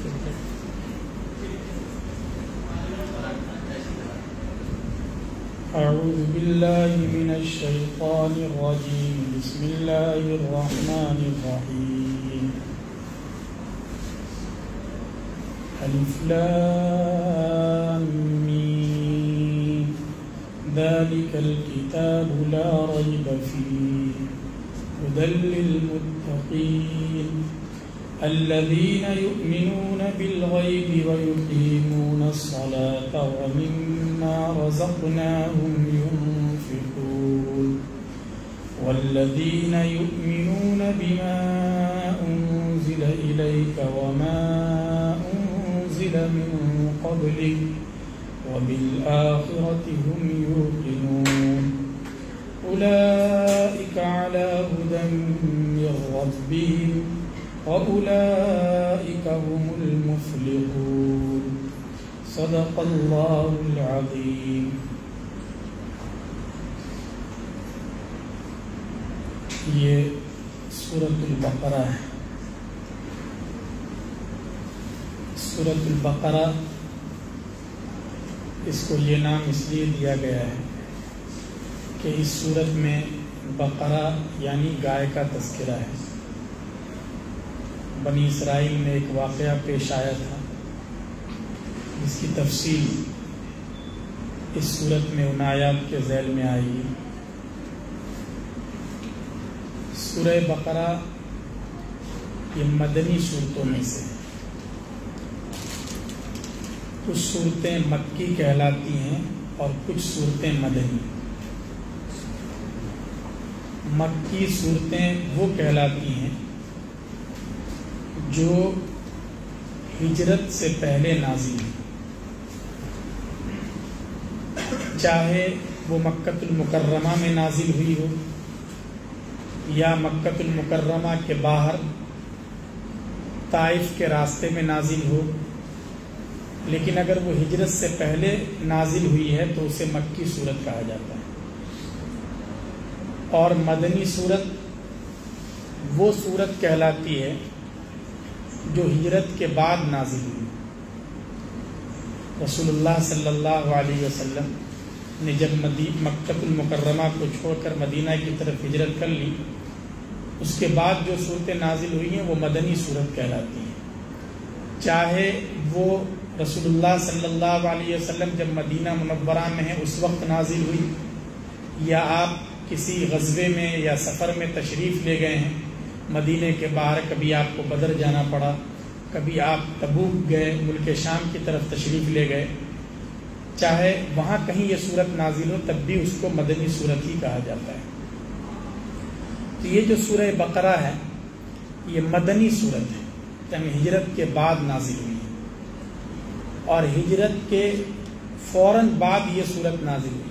أعوذ بالله من الشيطان الرجيم. بسم الله الرحمن الرحيم. ألف لام ميم. ذلك الكتاب لا ريب فيه هدى للمتقين الذين يؤمنون بالغيب ويقيمون الصلاة ومما رزقناهم ينفقون والذين يؤمنون بما أنزل إليك وما أنزل من قبلك وبالآخرة هم يوقنون أولئك على هدى من ربهم وأولئك هم المفلحون. صدق اللہ العظیم. یہ سورۃ البقرہ ہے. سورۃ البقرہ اس کو یہ نام اس لیے دیا گیا ہے کہ اس سورت میں بقرہ یعنی گائے کا تذکرہ ہے. بنی اسرائیل میں ایک واقعہ پیش آیا تھا جس کی تفصیل اس سورت میں ان آیات کے ذیل میں آئی ہے. سورہ بقرہ یہ مدنی صورتوں میں سے کچھ صورتیں مکی کہلاتی ہیں اور کچھ صورتیں مدنی. مکی صورتیں وہ کہلاتی ہیں جو ہجرت سے پہلے نازل ہیں، چاہے وہ مکۃ المکرمہ میں نازل ہوئی ہو یا مکۃ المکرمہ کے باہر طائف کے راستے میں نازل ہو، لیکن اگر وہ ہجرت سے پہلے نازل ہوئی ہے تو اسے مکی صورت کہا جاتا ہے. اور مدنی صورت وہ صورت کہلاتی ہے جو ہجرت کے بعد نازل ہوئی. رسول اللہ صلی اللہ علیہ وسلم نے جب مکۃ المکرمہ کو چھوڑ کر مدینہ کی طرف ہجرت کر لی، اس کے بعد جو صورتیں نازل ہوئی ہیں وہ مدنی صورت کہلاتی ہیں، چاہے وہ رسول اللہ صلی اللہ علیہ وسلم جب مدینہ منورہ میں ہیں اس وقت نازل ہوئی، یا آپ کسی غزوے میں یا سفر میں تشریف لے گئے ہیں مدینے کے باہر، کبھی آپ کو بدر جانا پڑا، کبھی آپ تبوک گئے، ملک شام کی طرف تشریف لے گئے، چاہے وہاں کہیں یہ صورت نازل ہو تب بھی اس کو مدنی صورت ہی کہا جاتا ہے. تو یہ جو سورہ بقرہ ہے یہ مدنی صورت ہے، یعنی ہجرت کے بعد نازل ہوئی ہے، اور ہجرت کے فوراً بعد یہ صورت نازل ہوئی ہے.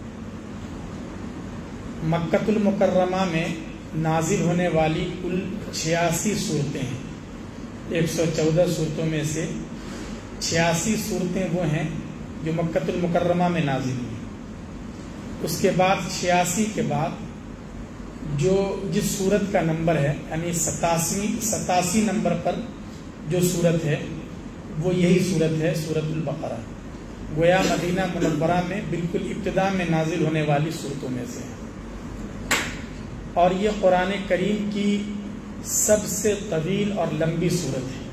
مکۃ المکرمہ میں نازل ہونے والی کل 86 صورتیں ہیں. 114 صورتوں میں سے 86 صورتیں وہ ہیں جو مکۃ المکرمہ میں نازل ہوئی. اس کے بعد 86 کے بعد جو جس صورت کا نمبر ہے یعنی 87 نمبر پر جو صورت ہے وہ یہی صورت ہے سورۃ البقرہ. گویا مدینہ منورہ میں بالکل ابتدا میں نازل ہونے والی صورتوں میں سے ہے، اور یہ قرآن کریم کی سب سے طویل اور لمبی صورت ہے.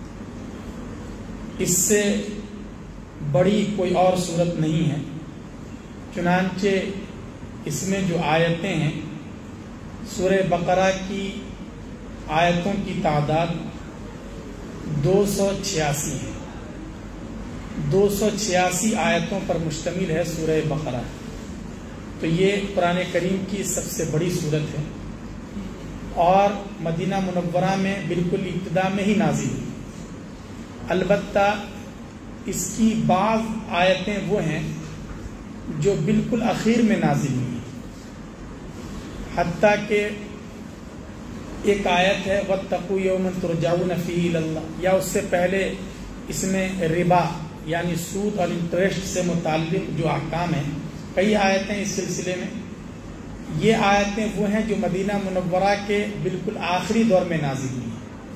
اس سے بڑی کوئی اور صورت نہیں ہے. چنانچہ اس میں جو آیتیں ہیں، سورہ بقرہ کی آیتوں کی تعداد 286 ہے. 286 آیتوں پر مشتمل ہے سورہ بقرہ. تو یہ قرآن کریم کی سب سے بڑی صورت ہے، اور مدینہ منورہ میں بالکل ابتدا میں ہی نازل ہوئی. البتہ اس کی بعض آیتیں وہ ہیں جو بالکل اخیر میں نازل ہوئی ہیں، حتیٰ کہ ایک آیت ہے وَاتَّقُوا يَوْمًا تُرْجَعُونَ فِيهِ إِلَى اللَّهِ، یا اس سے پہلے اس میں ربا یعنی سود اور انٹرسٹ سے متعلق جو احکام ہیں کئی آیتیں اس سلسلے میں. یہ آیتیں وہ ہیں جو مدینہ منورہ کے بالکل آخری دور میں نازل ہوئی ہیں.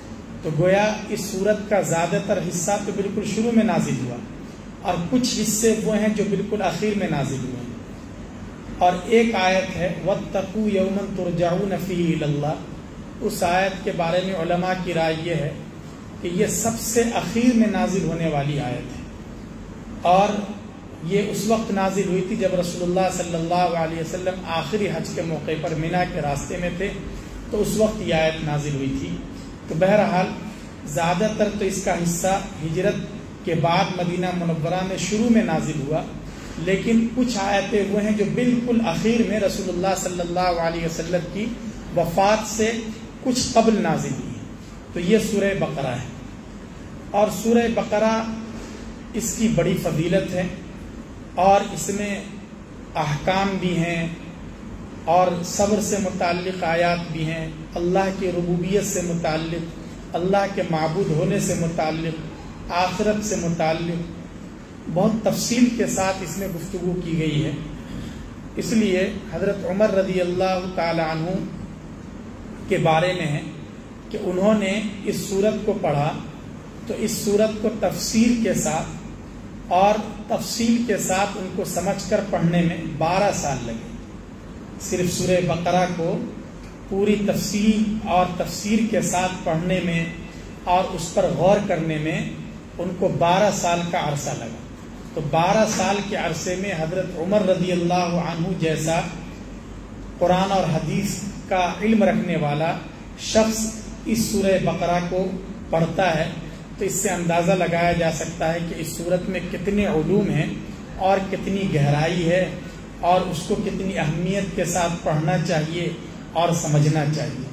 تو گویا اس صورت کا زیادہ تر حصہ تو بالکل شروع میں نازل ہوا اور کچھ حصے وہ ہیں جو بالکل آخر میں نازل ہوئے ہیں. اور ایک آیت ہے وَاتَّقُوا يَوْمًا تُرْجَعُونَ فِيهِ إِلَى اللَّهِ. اس آیت کے بارے میں علماء کی رائے یہ ہے کہ یہ سب سے اخیر میں نازل ہونے والی آیت ہے اور یہ اس وقت نازل ہوئی تھی جب رسول اللہ صلی اللہ علیہ وسلم آخری حج کے موقع پر مینا کے راستے میں تھے, تو اس وقت یہ آیت نازل ہوئی تھی. تو بہرحال زیادہ تر تو اس کا حصہ ہجرت کے بعد مدینہ منورہ میں شروع میں نازل ہوا, لیکن کچھ آیتیں وہ ہیں جو بالکل اخیر میں رسول اللہ صلی اللہ علیہ وسلم کی وفات سے کچھ قبل نازل ہوئی. تو یہ سورہ بقرہ ہے اور سورہ بقرہ اس کی بڑی فضیلت ہے اور اس میں احکام بھی ہیں اور صبر سے متعلق آیات بھی ہیں, اللہ کی ربوبیت سے متعلق, اللہ کے معبود ہونے سے متعلق, آخرت سے متعلق بہت تفصیل کے ساتھ اس میں گفتگو کی گئی ہے. اس لیے حضرت عمر رضی اللہ تعالی عنہ کے بارے میں ہے کہ انہوں نے اس سورت کو پڑھا تو اس سورت کو تفسیر کے ساتھ اور تفصیل کے ساتھ ان کو سمجھ کر پڑھنے میں 12 سال لگے. صرف سورہ بقرہ کو پوری تفصیل اور تفسیر کے ساتھ پڑھنے میں اور اس پر غور کرنے میں ان کو 12 سال کا عرصہ لگا. تو 12 سال کے عرصے میں حضرت عمر رضی اللہ عنہ جیسا قرآن اور حدیث کا علم رکھنے والا شخص اس سورہ بقرہ کو پڑھتا ہے تو اس سے اندازہ لگایا جا سکتا ہے کہ اس سورت میں کتنے علوم ہیں اور کتنی گہرائی ہے اور اس کو کتنی اہمیت کے ساتھ پڑھنا چاہیے اور سمجھنا چاہیے.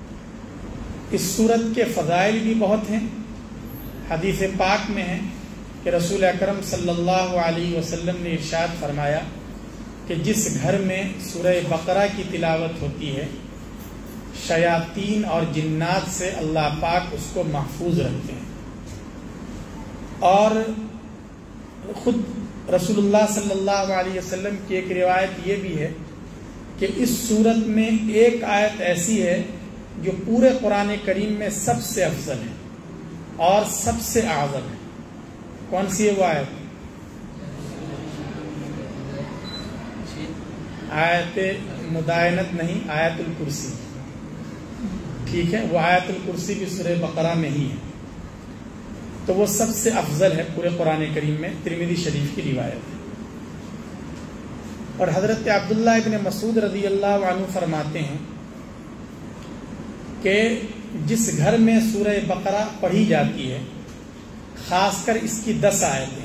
اس سورت کے فضائل بھی بہت ہیں. حدیث پاک میں ہے کہ رسول اکرم صلی اللہ علیہ وسلم نے ارشاد فرمایا کہ جس گھر میں سورہ بقرہ کی تلاوت ہوتی ہے شیاطین اور جنات سے اللہ پاک اس کو محفوظ رکھتے ہیں. اور خود رسول اللہ صلی اللہ علیہ وسلم کی ایک روایت یہ بھی ہے کہ اس سورت میں ایک آیت ایسی ہے جو پورے قرآن کریم میں سب سے افضل ہے اور سب سے اعظم ہے. کون سی ہے وہ آیت؟ آیت مدائنت نہیں, آیت الکرسی. ٹھیک ہے, وہ آیت الکرسی بھی سورہ بقرہ میں ہی ہے. تو وہ سب سے افضل ہے پورے قرآن کریم میں. ترمذی شریف کی روایت ہے. اور حضرت عبداللہ ابن مسعود رضی اللہ عنہ فرماتے ہیں کہ جس گھر میں سورہ بقرہ پڑھی جاتی ہے خاص کر اس کی 10 آیتیں,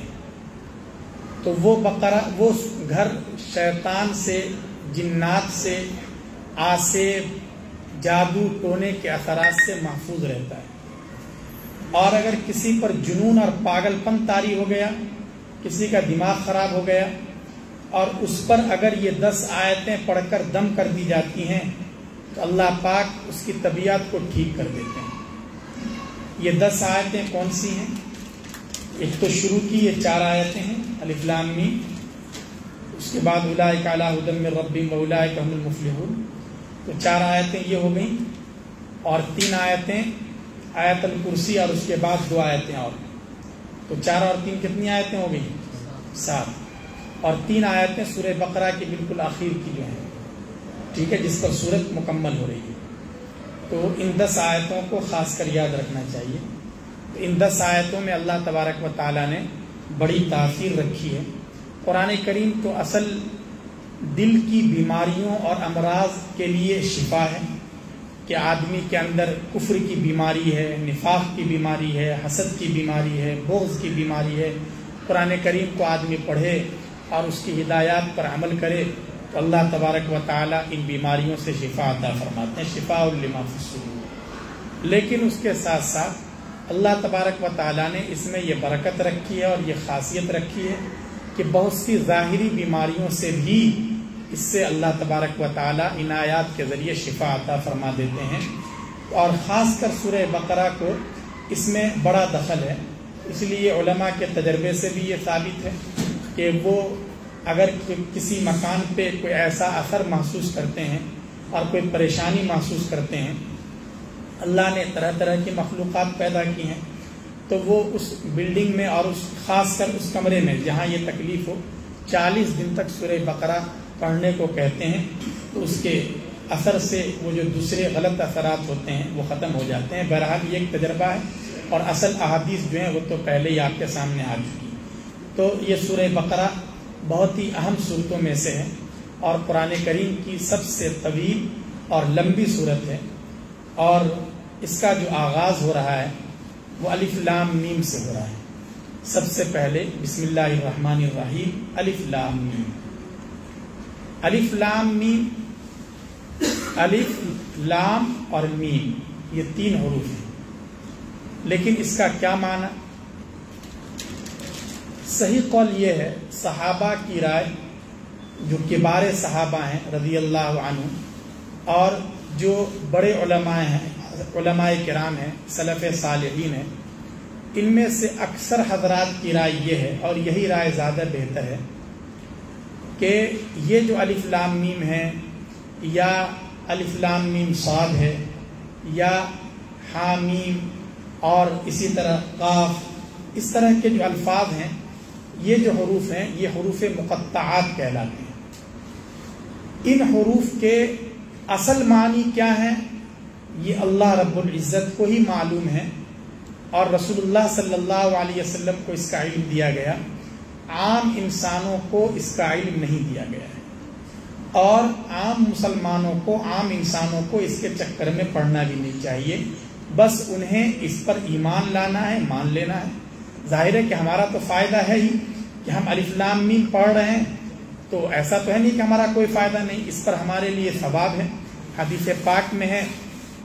تو وہ گھر شیطان سے, جنات سے, آسیب, جادو ٹونے کے اثرات سے محفوظ رہتا ہے. اور اگر کسی پر جنون اور پاگل پن طاری ہو گیا, کسی کا دماغ خراب ہو گیا اور اس پر اگر یہ 10 آیتیں پڑھ کر دم کر دی جاتی ہیں تو اللہ پاک اس کی طبیعت کو ٹھیک کر دیتے ہیں. یہ 10 آیتیں کون سی ہیں؟ ایک تو شروع کی یہ 4 آیتیں ہیں الف لام میم, اس کے بعد اولئک علی ھدی من ربہم واولئک ھم المفلحون. تو 4 آیتیں یہ ہو گئیں اور 3 آیتیں آیت الکرسی اور اس کے بعد 2 آیتیں اور. تو 4 اور 3 کتنی آیتیں ہو گئیں؟ 7. اور 3 آیتیں سورہ بقرہ کی بالکل آخر کی جو ہیں, ٹھیک ہے, جس پر سورت مکمل ہو رہی ہے. تو ان 10 آیتوں کو خاص کر یاد رکھنا چاہیے. تو ان 10 آیتوں میں اللہ تبارک و تعالیٰ نے بڑی تاثیر رکھی ہے. قرآن کریم تو اصل دل کی بیماریوں اور امراض کے لیے شفا ہے کہ آدمی کے اندر کفر کی بیماری ہے, نفاق کی بیماری ہے, حسد کی بیماری ہے, بغض کی بیماری ہے. قرآن کریم کو آدمی پڑھے اور اس کی ہدایات پر عمل کرے تو اللہ تبارک و تعالیٰ ان بیماریوں سے شفا عطا فرماتے ہیں, شفاء لما فی الصدور. لیکن اس کے ساتھ ساتھ اللہ تبارک و تعالیٰ نے اس میں یہ برکت رکھی ہے اور یہ خاصیت رکھی ہے کہ بہت سی ظاہری بیماریوں سے بھی اس سے اللہ تبارک و تعالیٰ ان آیات کے ذریعے شفا عطا فرما دیتے ہیں. اور خاص کر سورہ بقرہ کو اس میں بڑا دخل ہے. اس لیے علماء کے تجربے سے بھی یہ ثابت ہے کہ وہ اگر کسی مکان پہ کوئی ایسا اثر محسوس کرتے ہیں اور کوئی پریشانی محسوس کرتے ہیں اللہ نے طرح طرح کی مخلوقات پیدا کی ہیں، تو وہ اس بلڈنگ میں اور اس خاص کر اس کمرے میں جہاں یہ تکلیف ہو 40 دن تک سورہ بقرہ پڑھنے کو کہتے ہیں، تو اس کے اثر سے وہ جو دوسرے غلط اثرات ہوتے ہیں وہ ختم ہو جاتے ہیں۔ بہرحال یہ ایک تجربہ ہے، اور اصل احادیث جو ہیں وہ تو پہلے ہی آپ کے سامنے آ چکی۔ تو یہ سورہ بقرہ بہت ہی اہم صورتوں میں سے ہے، اور قرآن کریم کی سب سے طویل اور لمبی صورت ہے، اور اس کا جو آغاز ہو رہا ہے وہ الف لام میم سے ہو رہا ہے۔ سب سے پہلے بسم اللہ الرحمن الرحیم، الف لام میم۔ الف لام میم، الف لام اور میم یہ 3 حروف ہیں، لیکن اس کا کیا معنی؟ صحیح قول یہ ہے، صحابہ کی رائے جو کبار صحابہ ہیں رضی اللہ عنہ، اور جو بڑے علماء ہیں، علماء کرام ہیں، سلف صالحین ہیں، ان میں سے اکثر حضرات کی رائے یہ ہے، اور یہی رائے زیادہ بہتر ہے، کہ یہ جو الف لام میم ہے، یا الف لام میم صاد ہے، یا حامیم، اور اسی طرح قاف، اس طرح کے جو الفاظ ہیں، یہ جو حروف ہیں یہ حروف مقطعات کہلاتے ہیں۔ ان حروف کے اصل معنی کیا ہیں یہ اللہ رب العزت کو ہی معلوم ہے، اور رسول اللہ صلی اللہ علیہ وسلم کو اس کا علم دیا گیا، عام انسانوں کو اس کا علم نہیں دیا گیا ہے، اور عام مسلمانوں کو، عام انسانوں کو اس کے چکر میں پڑھنا بھی نہیں چاہیے، بس انہیں اس پر ایمان لانا ہے، مان لینا ہے۔ ظاہر ہے کہ ہمارا تو فائدہ ہے ہی کہ ہم الف لام میم پڑھ رہے ہیں، تو ایسا تو ہے نہیں کہ ہمارا کوئی فائدہ نہیں، اس پر ہمارے لیے ثواب ہے۔ حدیث پاک میں ہے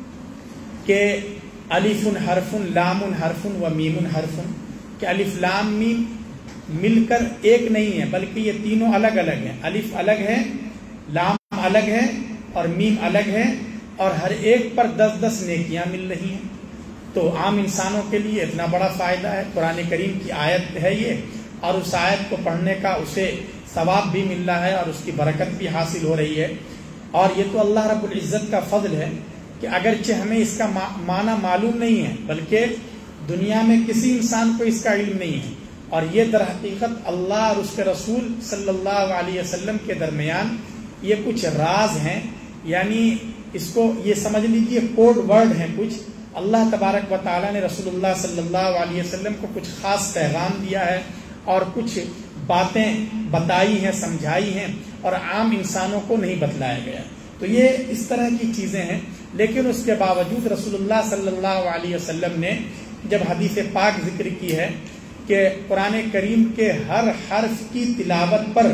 کہ الف حرف لام حرف و میم حرف، کہ الف لام میم مل کر ایک نہیں ہے، بلکہ یہ تینوں الگ الگ ہیں، الف الگ ہے، لام الگ ہے، اور میم الگ ہے، اور ہر ایک پر 10-10 نیکیاں مل رہی ہیں۔ تو عام انسانوں کے لیے اتنا بڑا فائدہ ہے، قرآن کریم کی آیت ہے یہ، اور اس آیت کو پڑھنے کا اسے ثواب بھی مل رہا ہے، اور اس کی برکت بھی حاصل ہو رہی ہے۔ اور یہ تو اللہ رب العزت کا فضل ہے کہ اگرچہ ہمیں اس کا معنی معلوم نہیں ہے، بلکہ دنیا میں کسی انسان کو اس کا علم نہیں ہے، اور یہ در حقیقت اللہ اور اس کے رسول صلی اللہ علیہ وسلم کے درمیان یہ کچھ راز ہیں، یعنی اس کو یہ سمجھ لیجیے کوڈ ورڈ ہیں کچھ۔ اللہ تبارک و تعالیٰ نے رسول اللہ صلی اللہ علیہ وسلم کو کچھ خاص پیغام دیا ہے، اور کچھ باتیں بتائی ہیں، سمجھائی ہیں، اور عام انسانوں کو نہیں بتلایا گیا۔ تو یہ اس طرح کی چیزیں ہیں، لیکن اس کے باوجود رسول اللہ صلی اللہ علیہ وسلم نے جب حدیث پاک ذکر کی ہے کہ قرآن کریم کے ہر حرف کی تلاوت پر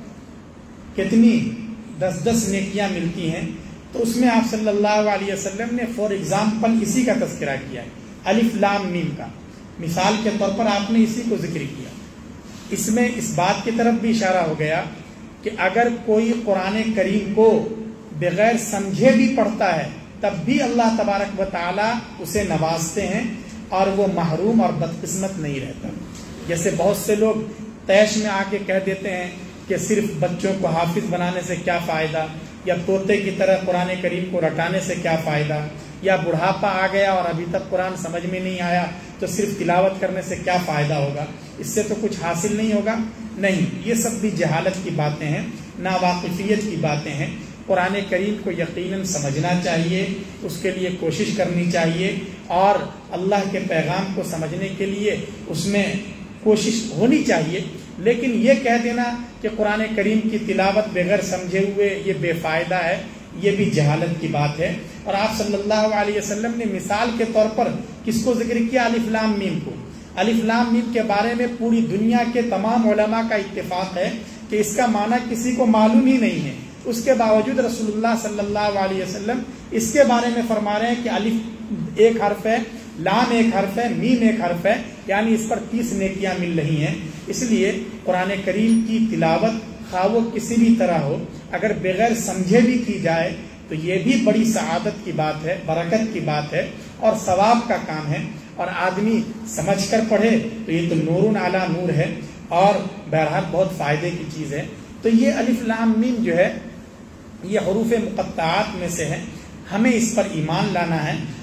کتنی 10-10 نیکیاں ملتی ہیں، تو اس میں آپ صلی اللہ علیہ وسلم نے فور ایگزامپل اسی کا تذکرہ کیا ہے، الف لام میم کا، مثال کے طور پر آپ نے اسی کو ذکر کیا۔ اس میں اس بات کی طرف بھی اشارہ ہو گیا کہ اگر کوئی قرآن کریم کو بغیر سمجھے بھی پڑھتا ہے تب بھی اللہ تبارک و تعالی اسے نوازتے ہیں، اور وہ محروم اور بدقسمت نہیں رہتا۔ جیسے بہت سے لوگ طیش میں آ کے کہہ دیتے ہیں کہ صرف بچوں کو حافظ بنانے سے کیا فائدہ، یا طوطے کی طرح قرآن کریم کو رٹانے سے کیا فائدہ، یا بڑھاپا آ گیا اور ابھی تک قرآن سمجھ میں نہیں آیا تو صرف تلاوت کرنے سے کیا فائدہ ہوگا، اس سے تو کچھ حاصل نہیں ہوگا۔ نہیں، یہ سب بھی جہالت کی باتیں ہیں، ناواقفیت کی باتیں ہیں۔ قرآن کریم کو یقیناً سمجھنا چاہیے، اس کے لیے کوشش کرنی چاہیے، اور اللہ کے پیغام کو سمجھنے کے لیے اس میں کوشش ہونی چاہیے۔ لیکن یہ کہہ دینا کہ قرآن کریم کی تلاوت بغیر سمجھے ہوئے یہ بے فائدہ ہے، یہ بھی جہالت کی بات ہے۔ اور آپ صلی اللہ علیہ وسلم نے مثال کے طور پر کس کو ذکر کیا؟ الف لام میم کو۔ الف لام میم کے بارے میں پوری دنیا کے تمام علماء کا اتفاق ہے کہ اس کا معنی کسی کو معلوم ہی نہیں ہے، اس کے باوجود رسول اللہ صلی اللہ علیہ وسلم اس کے بارے میں فرما رہے ہیں کہ الف ایک حرف ہے، لام ایک حرف ہے، میم ایک حرف ہے، یعنی اس پر 30 نیکیاں مل رہی ہیں۔ اس لیے قرآن کریم کی تلاوت خواہ وہ کسی بھی طرح ہو، اگر بغیر سمجھے بھی کی جائے تو یہ بھی بڑی سعادت کی بات ہے، برکت کی بات ہے، اور ثواب کا کام ہے، اور آدمی سمجھ کر پڑھے تو یہ تو نور علی نور ہے، اور بہرحال بہت فائدے کی چیز ہے۔ تو یہ الف لام میم جو ہے یہ حروف مقطعات میں سے ہے، ہمیں اس پر ایمان لانا ہے،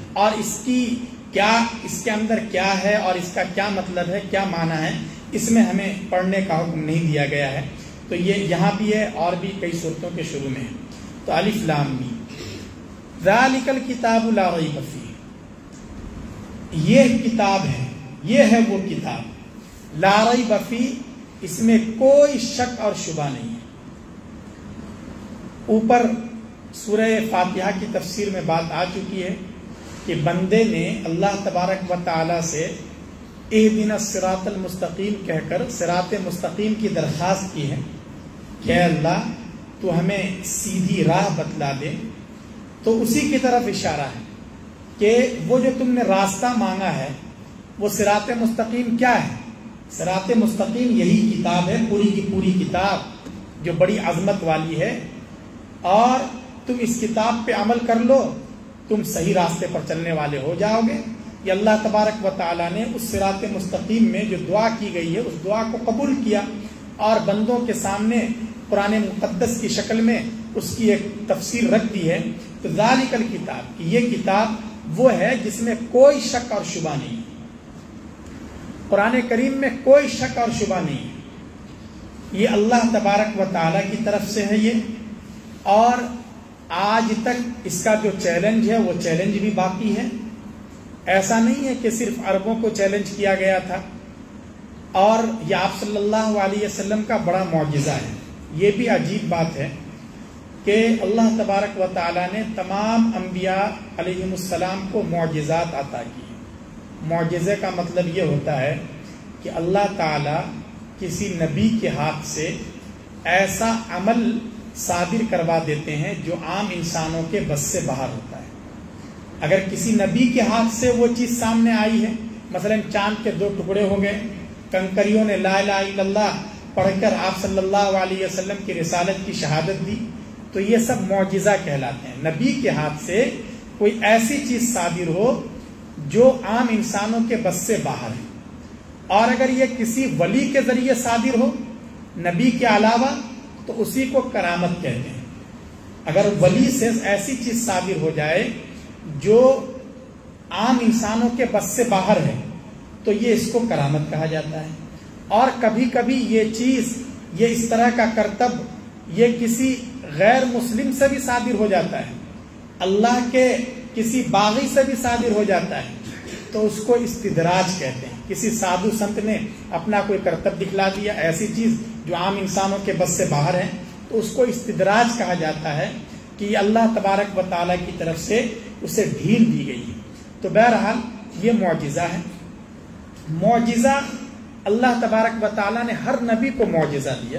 اور اس کے اندر کیا ہے اور اس کا کیا مطلب ہے، کیا معنی ہے، اس میں ہمیں پڑھنے کا حکم نہیں دیا گیا ہے۔ تو یہ یہاں بھی ہے اور بھی کئی صورتوں کے شروع میں ہے۔ تو الف لام میم ذالک الکتاب لا ریب فیہ، یہ کتاب ہے، یہ ہے وہ کتاب، لا ریب فیہ، اس میں کوئی شک اور شبہ نہیں ہے۔ اوپر سورہ فاتحہ کی تفسیر میں بات آ چکی ہے کہ بندے نے اللہ تبارک و تعالی سے اہدنا الصراط المستقیم کہہ کر صراط مستقیم کی درخواست کی ہے کہ اے اللہ تو ہمیں سیدھی راہ بتلا دے۔ تو اسی کی طرف اشارہ ہے کہ وہ جو تم نے راستہ مانگا ہے وہ صراط مستقیم کیا ہے؟ صراط مستقیم یہی کتاب ہے، پوری کی پوری کتاب جو بڑی عظمت والی ہے، اور تم اس کتاب پہ عمل کر لو، تم صحیح راستے پر چلنے والے ہو جاؤ گے۔ یہ اللہ تبارک و تعالیٰ نے اس صراط مستقیم میں جو دعا کی گئی ہے اس دعا کو قبول کیا اور بندوں کے سامنے قرآن مقدس کی شکل میں اس کی ایک تفسیر رکھ دی ہے۔ تو ذالک الکتاب، کہ یہ کتاب وہ ہے جس میں کوئی شک اور شبہ نہیں ہے، قرآن کریم میں کوئی شک اور شبہ نہیں ہے، یہ اللہ تبارک و تعالیٰ کی طرف سے ہے یہ۔ اور آج تک اس کا جو چیلنج ہے وہ چیلنج بھی باقی ہے۔ ایسا نہیں ہے کہ صرف عربوں کو چیلنج کیا گیا تھا، اور یہ آپ صلی اللہ علیہ وسلم کا بڑا معجزہ ہے۔ یہ بھی عجیب بات ہے کہ اللہ تبارک و تعالیٰ نے تمام انبیاء علیہم السلام کو معجزات عطا کی۔ معجزے کا مطلب یہ ہوتا ہے کہ اللہ تعالیٰ کسی نبی کے ہاتھ سے ایسا عمل صادر کروا دیتے ہیں جو عام انسانوں کے بس سے باہر ہوتا ہے۔ اگر کسی نبی کے ہاتھ سے وہ چیز سامنے آئی ہے، مثلا چاند کے 2 ٹکڑے ہو گئے، کنکریوں نے لا الہ الا اللہ پڑھ کر آپ صلی اللہ علیہ وسلم کی رسالت کی شہادت دی، تو یہ سب معجزہ کہلاتے ہیں۔ نبی کے ہاتھ سے کوئی ایسی چیز صادر ہو جو عام انسانوں کے بس سے باہر ہے۔ اور اگر یہ کسی ولی کے ذریعے صادر ہو نبی کے علاوہ تو اسی کو کرامت کہتے ہیں۔ اگر ولی سے ایسی چیز صادر ہو جائے جو عام انسانوں کے بس سے باہر ہے تو یہ اس کو کرامت کہا جاتا ہے۔ اور کبھی کبھی یہ چیز، یہ اس طرح کا کرتب یہ کسی غیر مسلم سے بھی صادر ہو جاتا ہے، اللہ کے کسی باغی سے بھی صادر ہو جاتا ہے، تو اس کو استدراج کہتے ہیں۔ کسی سادھو سنت نے اپنا کوئی کرتب دکھلا دیا، ایسی چیز جو عام انسانوں کے بس سے باہر ہے، تو اس کو استدراج کہا جاتا ہے کہ یہ اللہ تبارک و تعالیٰ کی طرف سے اسے ڈھیل دی گئی ہے۔ تو بہرحال یہ معجزہ ہے۔ معجزہ اللہ تبارک و تعالیٰ نے ہر نبی کو معجزہ دیا،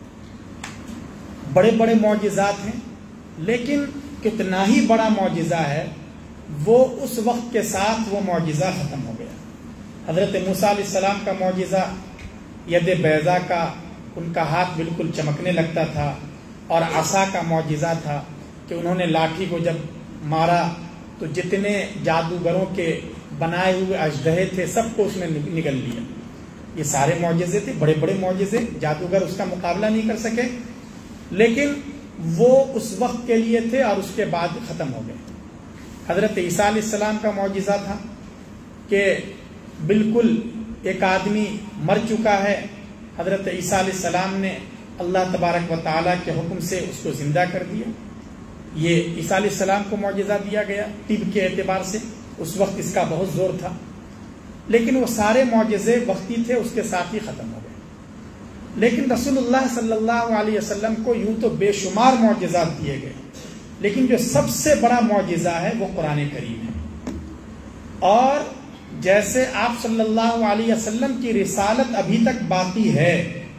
بڑے بڑے معجزات ہیں، لیکن کتنا ہی بڑا معجزہ ہے وہ اس وقت کے ساتھ وہ معجزہ ختم ہو گیا۔ حضرت موسیٰ علیہ السلام کا معجزہ ید بیضا کا، ان کا ہاتھ بالکل چمکنے لگتا تھا، اور عصا کا معجزہ تھا کہ انہوں نے لاٹھی کو جب مارا تو جتنے جادوگروں کے بنائے ہوئے اژدہے تھے سب کو اس نے نگل لیا۔ یہ سارے معجزے تھے، بڑے بڑے معجزے، جادوگر اس کا مقابلہ نہیں کر سکے، لیکن وہ اس وقت کے لیے تھے اور اس کے بعد ختم ہو گئے۔ حضرت عیسیٰ علیہ السلام کا معجزہ تھا کہ بالکل ایک آدمی مر چکا ہے، حضرت عیسیٰ علیہ السلام نے اللہ تبارک و تعالیٰ کے حکم سے اس کو زندہ کر دیا۔ یہ عیسیٰ علیہ السلام کو معجزہ دیا گیا طب کے اعتبار سے، اس وقت اس کا بہت زور تھا، لیکن وہ سارے معجزے وقتی تھے، اس کے ساتھ ہی ختم ہو گئے۔ لیکن رسول اللہ صلی اللہ علیہ وسلم کو یوں تو بے شمار معجزات دیے گئے، لیکن جو سب سے بڑا معجزہ ہے وہ قرآن کریم ہے۔ اور جیسے آپ صلی اللہ علیہ وسلم کی رسالت ابھی تک باقی ہے،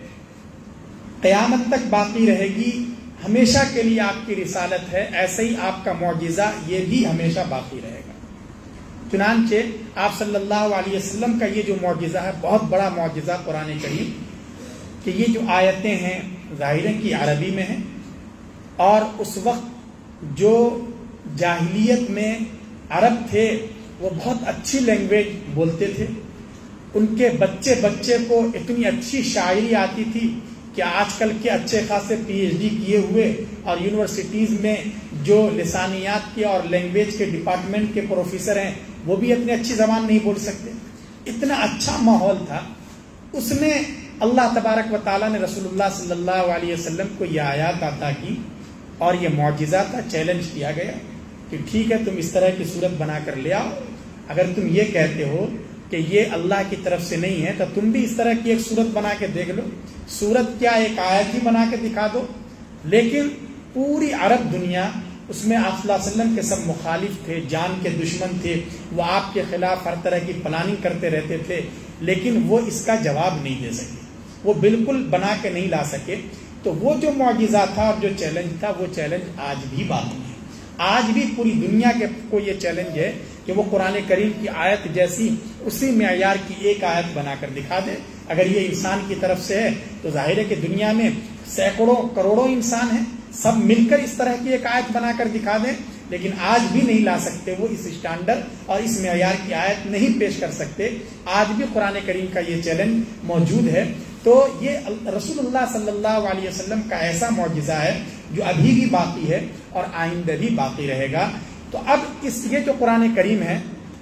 قیامت تک باقی رہے گی، ہمیشہ کے لیے آپ کی رسالت ہے، ایسے ہی آپ کا معجزہ یہ بھی ہمیشہ باقی رہے گا۔ چنانچہ آپ صلی اللہ علیہ وسلم کا یہ جو معجزہ ہے، بہت بڑا معجزہ قرآن کریم، کہ یہ جو آیتیں ہیں ظاہر کی عربی میں ہیں، اور اس وقت جو جاہلیت میں عرب تھے وہ بہت اچھی لینگویج بولتے تھے، ان کے بچے کو اتنی اچھی شاعری آتی تھی کہ آج کل کے اچھے خاصے PhD کیے ہوئے اور یونیورسٹیز میں جو لسانیات کے اور لینگویج کے ڈپارٹمنٹ کے پروفیسر ہیں وہ بھی اتنی اچھی زبان نہیں بول سکتے. اتنا اچھا ماحول تھا. اس میں اللہ تبارک و تعالیٰ نے رسول اللہ صلی اللہ علیہ وسلم کو یہ آیات عطا کی اور یہ معجزہ تھا. چیلنج کیا گیا کہ ٹھیک ہے تم اس طرح کی صورت بنا کر لے آؤ. اگر تم یہ کہتے ہو کہ یہ اللہ کی طرف سے نہیں ہے تو تم بھی اس طرح کی ایک صورت بنا کے دیکھ لو. صورت کیا ایک آیت ہی بنا کے دکھا دو. لیکن پوری عرب دنیا اس میں آپ صلی اللہ علیہ وسلم کے سب مخالف تھے, جان کے دشمن تھے, وہ آپ کے خلاف ہر طرح کی پلاننگ کرتے رہتے تھے, لیکن وہ اس کا جواب نہیں دے سکے, وہ بالکل بنا کے نہیں لا سکے. تو وہ جو معجزہ تھا اور جو چیلنج تھا وہ چیلنج آج بھی باقی ہے. آج بھی پوری دنیا کے کو یہ چیلنج ہے کہ وہ قرآن کریم کی آیت جیسی اسی معیار کی ایک آیت بنا کر دکھا دے. اگر یہ انسان کی طرف سے ہے تو ظاہر ہے کہ دنیا میں سینکڑوں کروڑوں انسان ہیں, سب مل کر اس طرح کی ایک آیت بنا کر دکھا دیں, لیکن آج بھی نہیں لا سکتے. وہ اس اسٹینڈرڈ اور اس معیار کی آیت نہیں پیش کر سکتے. آج بھی قرآن کریم کا یہ چیلنج موجود ہے. تو یہ رسول اللہ صلی اللہ علیہ وسلم کا ایسا معجزہ ہے جو ابھی بھی باقی ہے اور آئندہ بھی باقی رہے گا. تو اب یہ جو قرآن کریم ہے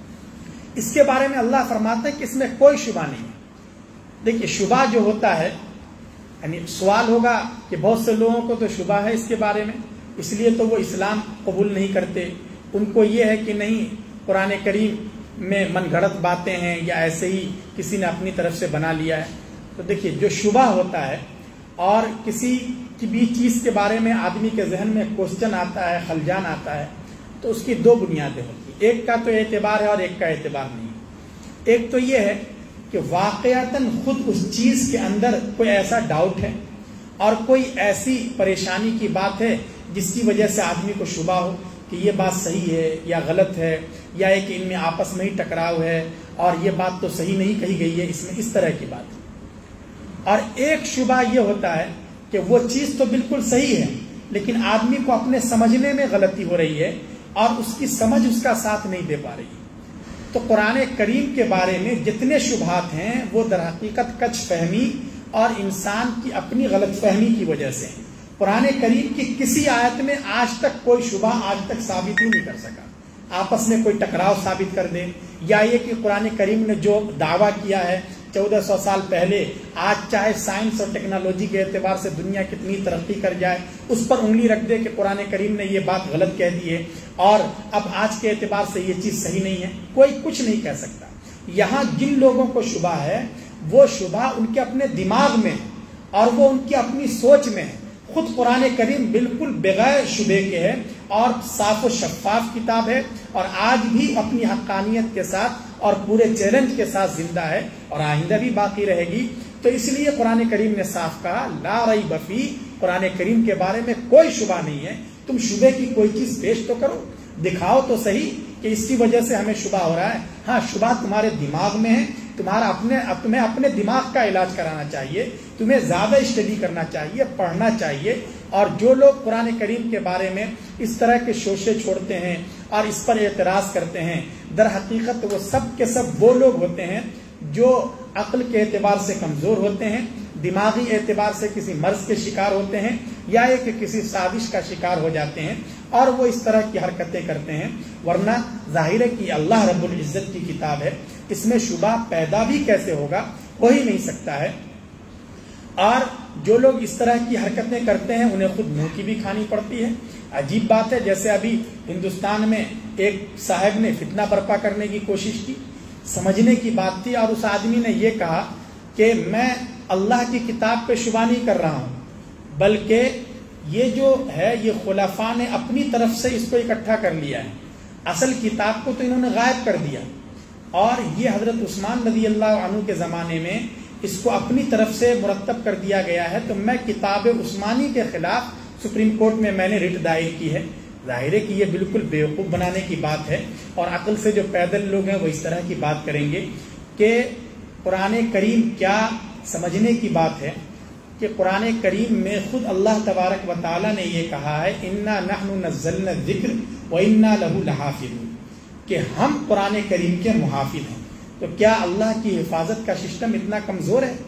اس کے بارے میں اللہ فرماتا ہے کہ اس میں کوئی شبہ نہیں. دیکھیے شبہ جو ہوتا ہے, یعنی سوال ہوگا کہ بہت سے لوگوں کو تو شبہ ہے اس کے بارے میں, اس لیے تو وہ اسلام قبول نہیں کرتے. ان کو یہ ہے کہ نہیں قرآن کریم میں من گھڑت باتیں ہیں یا ایسے ہی کسی نے اپنی طرف سے بنا لیا ہے. تو دیکھیے جو شبہ ہوتا ہے اور کسی کی بھی چیز کے بارے میں آدمی کے ذہن میں کوشچن آتا ہے, خلجان آتا ہے, تو اس کی دو بنیادیں ہوتی ہیں. ایک کا تو اعتبار ہے اور ایک کا اعتبار نہیں. ایک تو یہ ہے کہ واقعتاً خود اس چیز کے اندر کوئی ایسا ڈاؤٹ ہے اور کوئی ایسی پریشانی کی بات ہے جس کی وجہ سے آدمی کو شبہ ہو کہ یہ بات صحیح ہے یا غلط ہے, یا ایک ان میں آپس میں ہی ٹکراؤ ہے اور یہ بات تو صحیح نہیں کہی گئی ہے, اس میں اس طرح کی بات ہے. اور ایک شبہ یہ ہوتا ہے کہ وہ چیز تو بالکل صحیح ہے لیکن آدمی کو اپنے سمجھنے میں غلطی ہو رہی ہے اور اس کی سمجھ اس کا ساتھ نہیں دے پا رہی. تو قرآن کریم کے بارے میں جتنے شبہات ہیں وہ در حقیقت کچھ فہمی اور انسان کی اپنی غلط فہمی کی وجہ سے. قرآن کریم کی کسی آیت میں آج تک کوئی شبہ آج تک ثابت ہی نہیں کر سکا. آپس میں کوئی ٹکراؤ ثابت کر دے, یا یہ کہ قرآن کریم نے جو دعویٰ کیا ہے 1400 سال پہلے, آج چاہے سائنس اور ٹیکنالوجی کے اعتبار سے دنیا کتنی ترقی کر جائے اس پر انگلی رکھ دے کہ قرآن کریم نے یہ بات غلط کہہ دی ہے اور اب آج کے اعتبار سے یہ چیز صحیح نہیں ہے, کوئی کچھ نہیں کہہ سکتا. یہاں جن لوگوں کو شبہ ہے وہ شبہ ان کے اپنے دماغ میں اور وہ ان کی اپنی سوچ میں ہے. خود قرآن کریم بالکل بغیر شبے کے ہے اور صاف و شفاف کتاب ہے اور آج بھی اپنی حقانیت کے ساتھ اور پورے چیلنج کے ساتھ زندہ ہے اور آئندہ بھی باقی رہے گی. تو اس لیے قرآن کریم نے صاف کہا لا ریب فیہ, قرآن کریم کے بارے میں کوئی شبہ نہیں ہے. تم شبے کی کوئی چیز پیش تو کرو, دکھاؤ تو صحیح کہ اس کی وجہ سے ہمیں شبہ ہو رہا ہے. ہاں شبہ تمہارے دماغ میں ہے, تمہیں اپنے دماغ کا علاج کرانا چاہیے, تمہیں زیادہ اسٹڈی کرنا چاہیے, پڑھنا چاہیے. اور جو لوگ قرآن کریم کے بارے میں اس طرح کے شوشے چھوڑتے ہیں اور اس پر اعتراض کرتے ہیں, در حقیقت وہ سب کے سب وہ لوگ ہوتے ہیں جو عقل کے اعتبار سے کمزور ہوتے ہیں, دماغی اعتبار سے کسی مرض کے شکار ہوتے ہیں, یا کہ کسی سازش کا شکار ہو جاتے ہیں اور وہ اس طرح کی حرکتیں کرتے ہیں. ورنہ ظاہر ہے کہ اللہ رب العزت کی کتاب ہے, اس میں شبہ پیدا بھی کیسے ہوگا, ہو ہی نہیں سکتا ہے. اور جو لوگ اس طرح کی حرکتیں کرتے ہیں انہیں خود منہ کی بھی کھانی پڑتی ہے. عجیب بات ہے, جیسے ابھی ہندوستان میں ایک صاحب نے فتنہ برپا کرنے کی کوشش کی, سمجھنے کی بات تھی, اور اس آدمی نے یہ کہا کہ میں اللہ کی کتاب پہ شبہ نہیں کر رہا ہوں, بلکہ یہ جو ہے یہ خلفاء نے اپنی طرف سے اس کو اکٹھا کر لیا ہے, اصل کتاب کو تو انہوں نے غائب کر دیا, اور یہ حضرت عثمان رضی اللہ عنہ کے زمانے میں اس کو اپنی طرف سے مرتب کر دیا گیا ہے. تو میں کتاب عثمانی کے خلاف سپریم کورٹ میں نے رٹ دائر کی ہے. ظاہر ہے کہ یہ بالکل بیوقوف بنانے کی بات ہے, اور عقل سے جو پیدل لوگ ہیں وہ اس طرح کی بات کریں گے کہ قرآن کریم کیا سمجھنے کی بات ہے کہ قرآن کریم میں خود اللہ تبارک و تعالیٰ نے یہ کہا ہے انا نحن نزلنا الذکر وانا لہ لحافظون, کہ ہم قرآن کریم کے محافظ ہیں. تو کیا اللہ کی حفاظت کا سسٹم اتنا کمزور ہے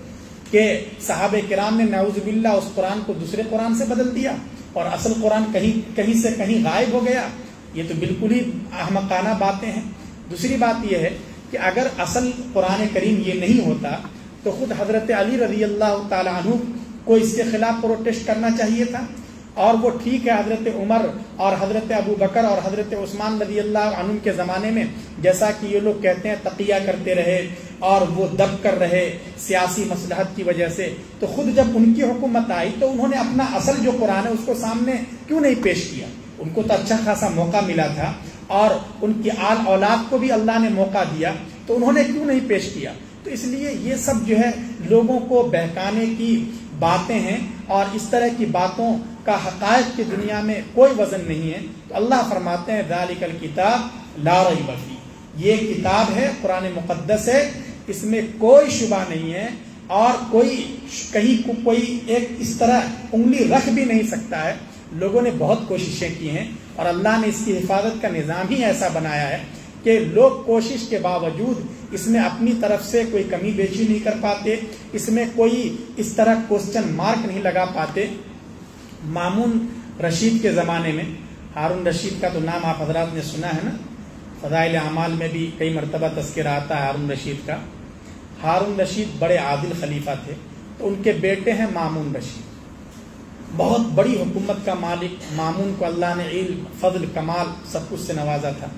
کہ صحابہ کرام نے نعوذ باللہ اس قرآن کو دوسرے قرآن سے بدل دیا اور اصل قرآن کہیں سے کہیں غائب ہو گیا. یہ تو بالکل ہی احمقانہ باتیں ہیں. دوسری بات یہ ہے کہ اگر اصل قرآن کریم یہ نہیں ہوتا تو خود حضرت علی رضی اللہ تعالی عنہ کو اس کے خلاف پروٹیسٹ کرنا چاہیے تھا. اور وہ ٹھیک ہے حضرت عمر اور حضرت ابو بکر اور حضرت عثمان رضی اللہ عنہ کے زمانے میں جیسا کہ یہ لوگ کہتے ہیں تقیہ کرتے رہے اور وہ دب کر رہے سیاسی مصلحت کی وجہ سے, تو خود جب ان کی حکومت آئی تو انہوں نے اپنا اصل جو قرآن ہے اس کو سامنے کیوں نہیں پیش کیا؟ ان کو تو اچھا خاصا موقع ملا تھا اور ان کی آل اولاد کو بھی اللہ نے موقع دیا, تو انہوں نے کیوں نہیں پیش کیا؟ تو اس لیے یہ سب جو ہے لوگوں کو بہکانے کی باتیں ہیں اور اس طرح کی باتوں کا حقائق کی دنیا میں کوئی وزن نہیں ہے. تو اللہ فرماتے ہیں ذالک الکتاب لا ریب فیہ, یہ کتاب ہے قرآن مقدس ہے, اس میں کوئی شبہ نہیں ہے اور کوئی کہیں کوئی ایک اس طرح انگلی رکھ بھی نہیں سکتا ہے. لوگوں نے بہت کوششیں کی ہیں اور اللہ نے اس کی حفاظت کا نظام ہی ایسا بنایا ہے کہ لوگ کوشش کے باوجود اس میں اپنی طرف سے کوئی کمی بیشی نہیں کر پاتے, اس میں کوئی اس طرح کوسچن مارک نہیں لگا پاتے. مامون رشید کے زمانے میں, ہارون رشید کا تو نام آپ حضرات نے سنا ہے نا, فضائل اعمال میں بھی کئی مرتبہ تذکرہ آتا ہے ہارون رشید کا. ہارون رشید بڑے عادل خلیفہ تھے, تو ان کے بیٹے ہیں مامون رشید, بہت بڑی حکومت کا مالک. مامون کو اللہ نے علم, فضل, کمال سب کچھ سے نوازا تھا.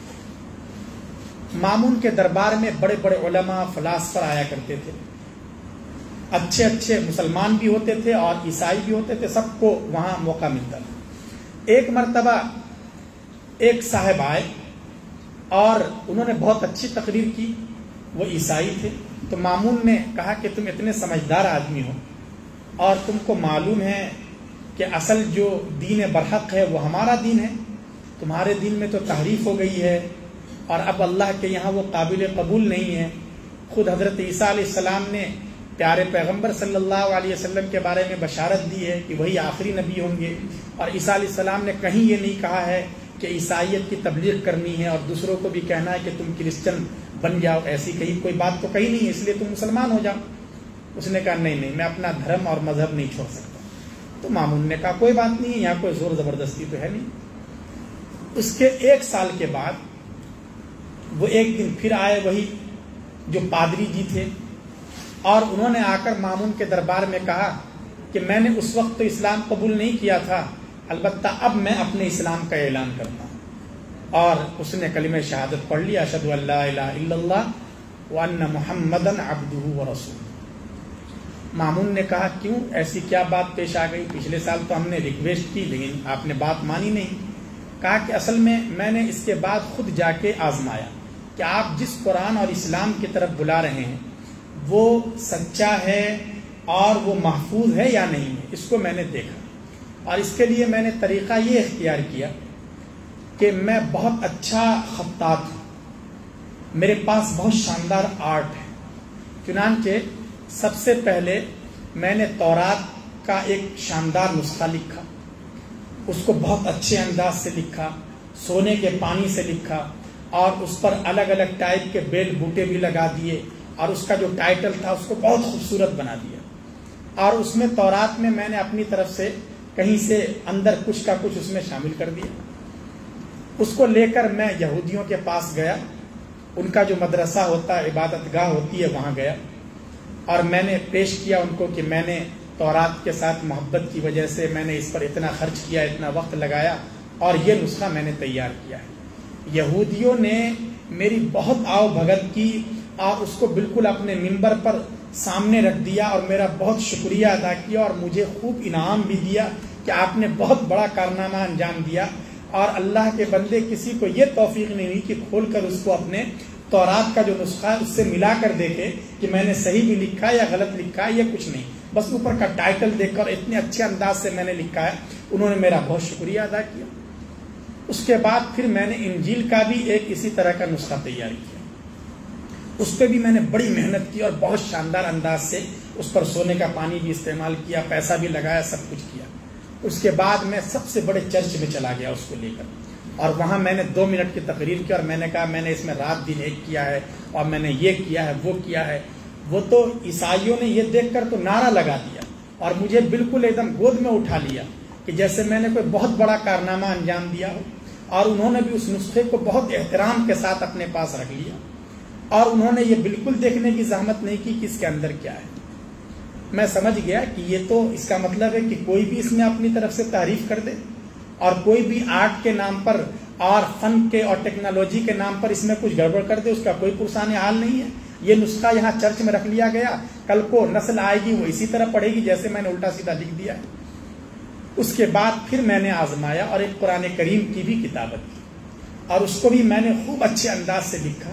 مامون کے دربار میں بڑے بڑے علماء فلاسفر آیا کرتے تھے, اچھے اچھے مسلمان بھی ہوتے تھے اور عیسائی بھی ہوتے تھے, سب کو وہاں موقع ملتا تھا. ایک مرتبہ ایک صاحب آئے اور انہوں نے بہت اچھی تقریر کی, وہ عیسائی تھے. تو مامون نے کہا کہ تم اتنے سمجھدار آدمی ہو اور تم کو معلوم ہے کہ اصل جو دین برحق ہے وہ ہمارا دین ہے, تمہارے دین میں تو تحریف ہو گئی ہے اور اب اللہ کے یہاں وہ قابل قبول نہیں ہے. خود حضرت عیسیٰ علیہ السلام نے پیارے پیغمبر صلی اللہ علیہ وسلم کے بارے میں بشارت دی ہے کہ وہی آخری نبی ہوں گے, اور عیسیٰ علیہ السلام نے کہیں یہ نہیں کہا ہے کہ عیسائیت کی تبلیغ کرنی ہے اور دوسروں کو بھی کہنا ہے کہ تم کرسچن بن جاؤ. ایسی کہیں کوئی بات تو کہی نہیں ہے, اس لیے تم مسلمان ہو جاؤ. اس نے کہا نہیں میں اپنا دھرم اور مذہب نہیں چھوڑ سکتا. تو مامون نے کہا کوئی بات نہیں ہے, یہاں کوئی زور زبردستی تو ہے نہیں. اس کے 1 سال کے بعد وہ ایک دن پھر آئے, وہی جو پادری جی تھے, اور انہوں نے آ کر مامون کے دربار میں کہا کہ میں نے اس وقت تو اسلام قبول نہیں کیا تھا, البتہ اب میں اپنے اسلام کا اعلان کرتا ہوں. اور اس نے کلمہ شہادت پڑھ لیا, اشہد ان لا الہ الا اللہ وان محمدن عبدہ ورسولہ. مامون نے کہا کیوں, ایسی کیا بات پیش آ گئی؟ پچھلے سال تو ہم نے ریکویسٹ کی لیکن آپ نے بات مانی نہیں. کہا کہ اصل میں نے اس کے بعد خود جا کے آزمایا کہ آپ جس قرآن اور اسلام کی طرف بلا رہے ہیں وہ سچا ہے اور وہ محفوظ ہے یا نہیں ہے, اس کو میں نے دیکھا. اور اس کے لیے میں نے طریقہ یہ اختیار کیا کہ میں بہت اچھا خطاط ہوں, میرے پاس بہت شاندار آرٹ ہے. چنانچہ سب سے پہلے میں نے تورات کا ایک شاندار نسخہ لکھا, اس کو بہت اچھے انداز سے لکھا, سونے کے پانی سے لکھا, اور اس پر الگ الگ ٹائپ کے بیل بوٹے بھی لگا دیے, اور اس کا جو ٹائٹل تھا اس کو بہت خوبصورت بنا دیا. اور اس میں تورات میں نے اپنی طرف سے کہیں سے اندر کچھ کا کچھ اس میں شامل کر دیا. اس کو لے کر میں یہودیوں کے پاس گیا, ان کا جو مدرسہ ہوتا ہے, عبادت گاہ ہوتی ہے, وہاں گیا اور میں نے پیش کیا ان کو کہ میں نے تورات کے ساتھ محبت کی وجہ سے میں نے اس پر اتنا خرچ کیا, اتنا وقت لگایا اور یہ نسخہ میں نے تیار کیا ہے. یہودیوں نے میری بہت آؤ بھگت کی اور اس کو بالکل اپنے منبر پر سامنے رکھ دیا اور میرا بہت شکریہ ادا کیا اور مجھے خوب انعام بھی دیا کہ آپ نے بہت بڑا کارنامہ انجام دیا. اور اللہ کے بندے کسی کو یہ توفیق نہیں ہوئی کہ کھول کر اس کو اپنے تورات کا جو نسخہ ہے اس سے ملا کر دیکھے کہ میں نے صحیح بھی لکھا یا غلط لکھا ہے, یہ کچھ نہیں, بس اوپر کا ٹائٹل دیکھ کر اتنے اچھے انداز سے میں نے لکھا ہے. انہوں نے میرا بہت شکریہ ادا کیا. اس کے بعد پھر میں نے انجیل کا بھی ایک اسی طرح کا نسخہ تیار کیا, اس پہ بھی میں نے بڑی محنت کی اور بہت شاندار انداز سے اس پر سونے کا پانی بھی استعمال کیا, پیسہ بھی لگایا, سب کچھ کیا. اس کے بعد میں سب سے بڑے چرچ میں چلا گیا اس کو لے کر, اور وہاں میں نے 2 منٹ کی تقریر کی اور میں نے کہا میں نے اس میں رات دن ایک کیا ہے اور میں نے یہ کیا ہے وہ کیا ہے. وہ تو عیسائیوں نے یہ دیکھ کر تو نعرہ لگا دیا اور مجھے بالکل ایک دم گود میں اٹھا لیا کہ جیسے میں نے کوئی بہت بڑا کارنامہ انجام دیا ہو، اور انہوں نے بھی اس نسخے کو بہت احترام کے ساتھ اپنے پاس رکھ لیا، اور انہوں نے یہ بالکل دیکھنے کی زحمت نہیں کی کہ اس کے اندر کیا ہے۔ میں سمجھ گیا کہ یہ تو اس کا مطلب ہے کہ کوئی بھی اس میں اپنی طرف سے تعریف کر دے، اور کوئی بھی آرٹ کے نام پر اور فن کے اور ٹیکنالوجی کے نام پر اس میں کچھ گڑبڑ کر دے، اس کا کوئی پرسان حال نہیں ہے۔ یہ نسخہ یہاں چرچ میں رکھ لیا گیا، کل کو نسل آئے گی وہ اسی طرح پڑھے گی جیسے میں نے الٹا سیدھا لکھ دیا ہے۔ اس کے بعد پھر میں نے آزمایا اور ایک قرآن کریم کی بھی کتابت کی، اور اس کو بھی میں نے خوب اچھے انداز سے لکھا،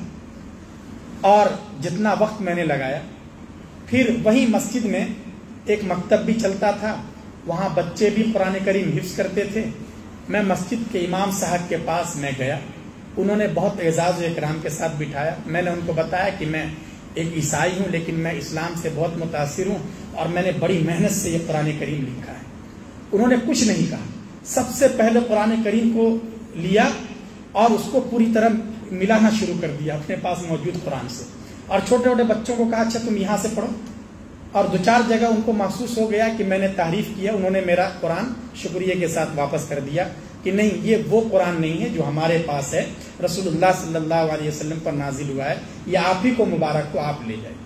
اور جتنا وقت میں نے لگایا، پھر وہی مسجد میں ایک مکتب بھی چلتا تھا، وہاں بچے بھی قرآن کریم حفظ کرتے تھے۔ میں مسجد کے امام صاحب کے پاس میں گیا، انہوں نے بہت اعزاز و اکرام کے ساتھ بٹھایا۔ میں نے ان کو بتایا کہ میں ایک عیسائی ہوں لیکن میں اسلام سے بہت متاثر ہوں اور میں نے بڑی محنت سے یہ قرآن کریم لکھا ہے۔ انہوں نے کچھ نہیں کہا، سب سے پہلے قرآن کریم کو لیا اور اس کو پوری طرح ملانا شروع کر دیا اپنے پاس موجود قرآن سے، اور چھوٹے چھوٹے بچوں کو کہا اچھا تم یہاں سے پڑھو، اور دو چار جگہ ان کو محسوس ہو گیا کہ میں نے تعریف کیا، انہوں نے میرا قرآن شکریہ کے ساتھ واپس کر دیا کہ نہیں یہ وہ قرآن نہیں ہے جو ہمارے پاس ہے، رسول اللہ صلی اللہ علیہ وسلم پر نازل ہوا ہے، یہ آپ ہی کو مبارک کو آپ لے جائیں۔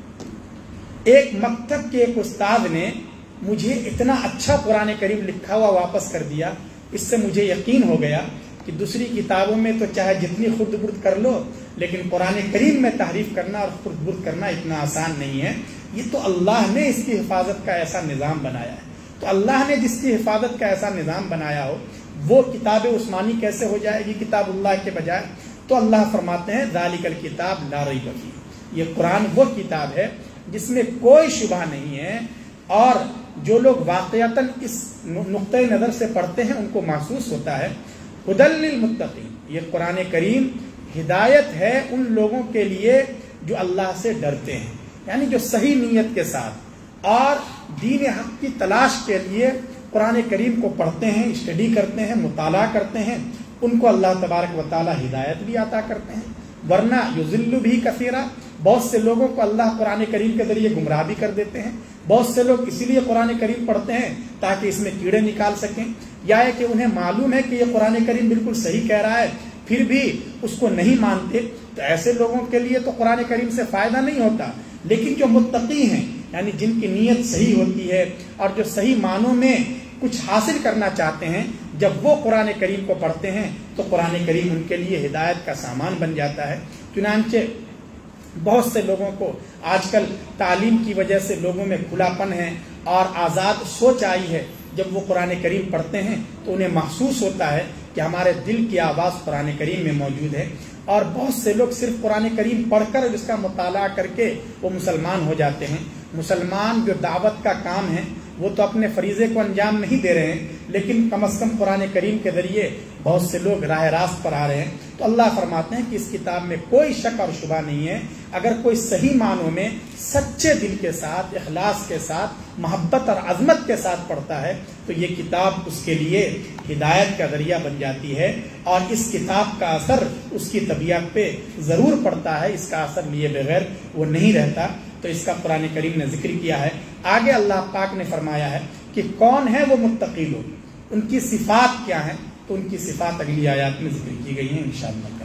ایک مکتب کے ایک استاد نے مجھے اتنا اچھا قرآن کریم لکھا ہوا واپس کر دیا، اس سے مجھے یقین ہو گیا کہ دوسری کتابوں میں تو چاہے جتنی خرد برد کر لو لیکن قرآن کریم میں تحریف کرنا اور خرد برد کرنا اتنا آسان نہیں ہے۔ یہ تو اللہ نے اس کی حفاظت کا ایسا نظام بنایا ہے، تو اللہ نے جس کی حفاظت کا ایسا نظام بنایا ہو وہ کتاب عثمانی کیسے ہو جائے گی کتاب اللہ کے بجائے؟ تو اللہ فرماتے ہیں ذالک الکتاب لا ریب فیہ، یہ قرآن وہ کتاب ہے جس میں کوئی شبہ نہیں ہے، اور جو لوگ واقعتاً اس نقطۂ نظر سے پڑھتے ہیں ان کو محسوس ہوتا ہے۔ ھدی للمتقین، یہ قرآن کریم ہدایت ہے ان لوگوں کے لیے جو اللہ سے ڈرتے ہیں، یعنی جو صحیح نیت کے ساتھ اور دین حق کی تلاش کے لیے قرآن کریم کو پڑھتے ہیں، اسٹڈی کرتے ہیں، مطالعہ کرتے ہیں، ان کو اللہ تبارک و تعالی ہدایت بھی عطا کرتے ہیں۔ ورنہ یضل بھی کثیرا، بہت سے لوگوں کو اللہ قرآن کریم کے ذریعے گمراہ بھی کر دیتے ہیں۔ بہت سے لوگ اسی لیے قرآن کریم پڑھتے ہیں تاکہ اس میں کیڑے نکال سکیں، یا ہے کہ انہیں معلوم ہے کہ یہ قرآن کریم بالکل صحیح کہہ رہا ہے پھر بھی اس کو نہیں مانتے، تو ایسے لوگوں کے لیے تو قرآن کریم سے فائدہ نہیں ہوتا۔ لیکن جو متقی ہیں، یعنی جن کی نیت صحیح ہوتی ہے اور جو صحیح معنوں میں کچھ حاصل کرنا چاہتے ہیں، جب وہ قرآن کریم کو پڑھتے ہیں تو قرآن کریم ان کے لیے ہدایت کا سامان بن جاتا ہے۔ چنانچہ بہت سے لوگوں کو آج کل تعلیم کی وجہ سے لوگوں میں کھلا پن ہے اور آزاد سوچ آئی ہے، جب وہ قرآن کریم پڑھتے ہیں تو انہیں محسوس ہوتا ہے کہ ہمارے دل کی آواز قرآن کریم میں موجود ہے، اور بہت سے لوگ صرف قرآن کریم پڑھ کر اس کا مطالعہ کر کے وہ مسلمان ہو جاتے ہیں۔ مسلمان جو دعوت کا کام ہے وہ تو اپنے فریضے کو انجام نہیں دے رہے ہیں، لیکن کم از کم قرآن کریم کے ذریعے بہت سے لوگ راہ راست پر آ رہے ہیں۔ تو اللہ فرماتے ہیں کہ اس کتاب میں کوئی شک اور شبہ نہیں ہے، اگر کوئی صحیح معنوں میں سچے دل کے ساتھ، اخلاص کے ساتھ، محبت اور عظمت کے ساتھ پڑھتا ہے تو یہ کتاب اس کے لیے ہدایت کا ذریعہ بن جاتی ہے، اور اس کتاب کا اثر اس کی طبیعت پہ ضرور پڑتا ہے، اس کا اثر لیے بغیر وہ نہیں رہتا۔ تو اس کا قرآن کریم نے ذکر کیا ہے۔ آگے اللہ پاک نے فرمایا ہے کہ کون ہے وہ متقی لوگ، ان کی صفات کیا ہیں، تو ان کی صفات اگلی آیات میں ذکر کی گئی ہیں انشاءاللہ۔